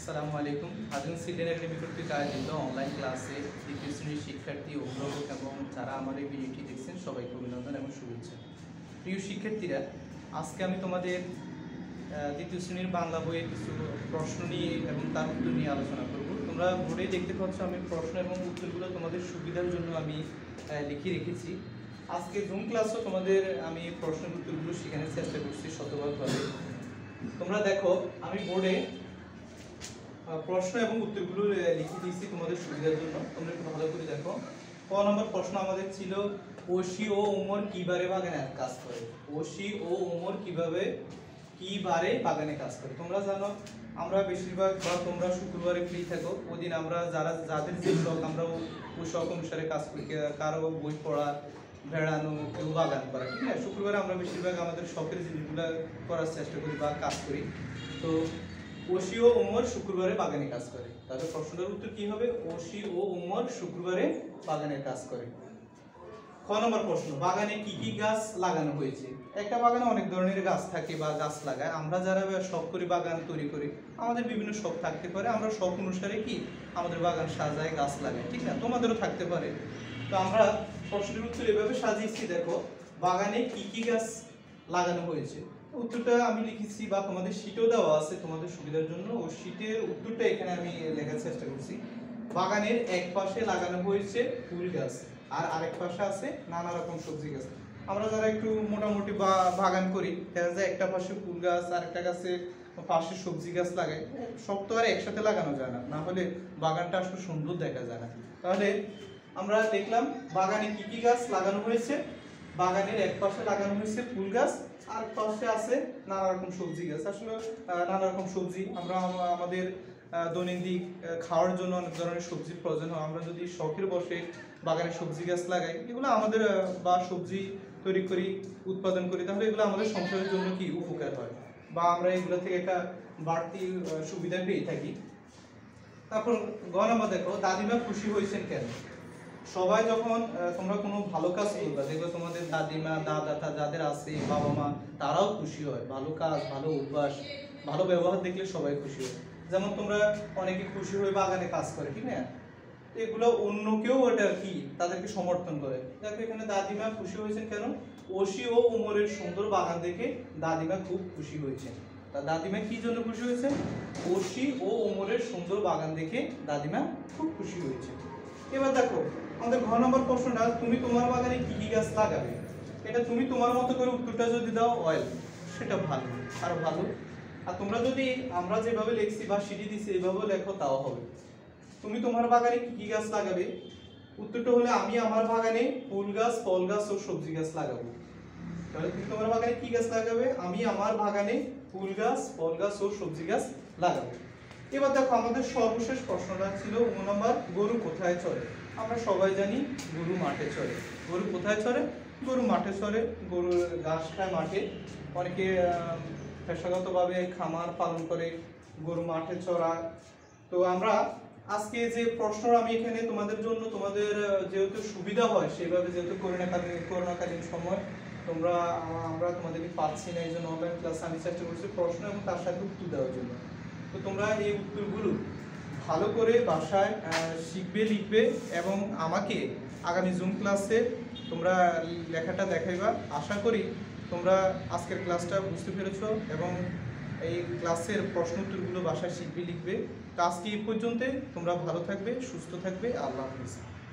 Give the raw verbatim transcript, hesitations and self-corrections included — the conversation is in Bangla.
আসসালামু আলাইকুম। হাজুন সিডেন একাডেমি কর্তৃক আয়োজিত অনলাইন ক্লাসে দ্বিতীয় শ্রেণীর শিক্ষার্থী, অভিভাবক এবং যারা আমার এই ভিডিওটি দেখছেন সবাইকে অভিনন্দন এবং শুভেচ্ছা। প্রিয় শিক্ষার্থীরা, আজকে আমি তোমাদের দ্বিতীয় শ্রেণীর বাংলা বইয়ের কিছু প্রশ্ন নিয়ে এবং তার উত্তর নিয়ে আলোচনা করব। তোমরা বোর্ডে দেখতে পাচ্ছ আমি প্রশ্ন এবং উত্তরগুলো তোমাদের সুবিধার জন্য আমি লিখে রেখেছি। আজকে জুম ক্লাসও তোমাদের আমি প্রশ্নের উত্তরগুলো শেখানোর চেষ্টা করছি শতভাগভাবে। তোমরা দেখো আমি বোর্ডে প্রশ্ন এবং উত্তরগুলো লিখে দিয়েছি তোমাদের সুবিধার জন্য। তোমরা একটু ভালো করে দেখো। ক নম্বর প্রশ্ন আমাদের ছিল, ওশি ও ওমর কিবারে বাগানে কাজ করে। ওশি ও ওমর কিভাবে কিবারে বাগানে কাজ করে। তোমরা জানো আমরা বেশিরভাগ বা তোমরা শুক্রবারে ফ্রি থাকো, ওই দিন আমরা যারা যাদের যে শখ আমরা ওই শখ অনুসারে কাজ করি। কারো বই পড়া, বেড়ানো, কেউ বাগান করা, ঠিক না? শুক্রবারে আমরা বেশিরভাগ আমাদের শখের জিনিসগুলো করার চেষ্টা করি বা কাজ করি। তো ওশি ও ওমর শুক্রবারে বাগানে কাজ করে। তাহলে প্রশ্নটার উত্তর কি হবে? ওশি ও ওমর শুক্রবারে বাগানে কাজ করে। খ নম্বর প্রশ্ন, বাগানে কি কি গাছ লাগানো হয়েছে? একটা বাগানে অনেক ধরনের গাছ থাকে বা গাছ লাগায়। আমরা যারা শখ করি বাগান তৈরি করি, আমাদের বিভিন্ন শখ থাকতে পারে, আমরা শখ অনুসারে কি আমাদের বাগান সাজাই, গাছ লাগাই, ঠিক না? তোমাদেরও থাকতে পারে। তো আমরা প্রশ্নের উত্তর এভাবে সাজিয়েছি, দেখো বাগানে কি কি গাছ লাগানো হয়েছে। উত্তরটা আমি লিখেছি বা তোমাদের শীটও দেওয়া আছে তোমাদের সুবিধার জন্য। ও শীটের উত্তরটা এখানে আমি লেখার চেষ্টা করছি। বাগানের এক পাশে লাগানো হয়েছে ফুল গাছ, আর আরেক পাশে আছে নানা রকম সবজি গাছ। আমরা যারা একটু মোটামুটি বা বাগান করি, দেখা যায় একটা পাশে ফুল গাছ আর একটা গাছে পাশে সবজি গাছ লাগাই। সব তো আর একসাথে লাগানো যায় না, না হলে বাগানটা আসলে সুন্দর দেখা যায় না। তাহলে আমরা দেখলাম বাগানে কি কি গাছ লাগানো হয়েছে। বাগানের এক পাশে লাগানো হয়েছে ফুল গাছ, আর পাশে আছে নানা রকম সবজি গাছ। আসলে নানা রকম সবজি আমরা আমাদের দৈনন্দিন খাওয়ার জন্য অনেক ধরনের সবজির প্রয়োজন হয়। আমরা যদি শখের বসে বাগানে সবজি গাছ লাগাই, এগুলো আমাদের বা সবজি তৈরি করি, উৎপাদন করি, তাহলে এগুলো আমাদের সংসারের জন্য কি উপকার হয় বা আমরা এগুলো থেকে একটা বাড়তি সুবিধা পেয়ে থাকি। তারপর গ নম্বর দেখো, দাদিমা খুশি হয়েছেন কেন? সবাই যখন তোমরা কোনো ভালো কাজ করবা, দেখবে তোমাদের দাদিমা দাদা যাদের আছে, বাবা মা, তারাও খুশি হয়। ভালো কাজ, ভালো অভ্যাস, ভালো ব্যবহার দেখলে সবাই খুশি হয়। যেমন তোমরা অনেকে খুশি হয়ে বাগানে কাজ করে, ঠিক না? এগুলো অন্য কেউ এটা কি তাদেরকে সমর্থন করে। দেখো এখানে দাদিমা খুশি হয়েছেন কেন? ওশি ও ওমরের সুন্দর বাগান দেখে দাদিমা খুব খুশি হয়েছেন। তা দাদিমা কি জন্য খুশি হয়েছে? ওশি ও ওমরের সুন্দর বাগান দেখে দাদিমা খুব খুশি হয়েছে। এবার দেখো আমাদের ঘ নম্বর প্রশ্নটা, তুমি তোমার বাগানে কি কি গাছ লাগাবে? এটা তুমি তোমার মতো করে উত্তরটা যদি দাও অয়েল, সেটা ভালো, আরো ভালো। আর তোমরা যদি আমরা যেভাবে লিখছি বা সিটি দিছি এইভাবে লেখো, তাও হবে। তুমি তোমার বাগানে কি কি গাছ লাগাবে? উত্তরটা হলে আমি আমার বাগানে ফুল গাছ, ফল গাছ ও সবজি গাছ লাগাবো। তাহলে তুমি তোমার বাগানে কি গাছ লাগাবে? আমি আমার বাগানে ফুল গাছ, ফল গাছ ও সবজি গাছ লাগাবো। এবার দেখো আমাদের সর্বশেষ প্রশ্নটা ছিল ও নম্বর, গরু কোথায় চড়ে? আমরা সবাই জানি গরু মাঠে চড়ে। গরু কোথায় চড়ে? গরু মাঠে চড়ে। গরু ঘাস খায় মাঠে। অনেকে পেশাগতভাবে খামার পালন করে, গরু মাঠে চড়ায়। তো আমরা আজকে যে প্রশ্ন আমি এখানে তোমাদের জন্য, তোমাদের যেহেতু সুবিধা হয় সেভাবে, যেহেতু করোনাকালীন করোনাকালীন সময় তোমরা আমরা তোমাদেরকে পাচ্ছি না, এই জন্য অনলাইন ক্লাস আমি চেষ্টা করছি প্রশ্ন এবং তার সাথে উত্তর দেওয়ার জন্য। তো তোমরা এই উত্তরগুলো ভালো করে বাসায় শিখবে, লিখবে এবং আমাকে আগামী জুম ক্লাসে তোমরা লেখাটা দেখাইবা। আশা করি তোমরা আজকের ক্লাসটা বুঝতে পেরেছো এবং এই ক্লাসের প্রশ্ন উত্তরগুলো বাসায় শিখবে, লিখবে। তো আজকে এই পর্যন্ত। তোমরা ভালো থাকবে, সুস্থ থাকবে। আল্লাহ হাফেজ।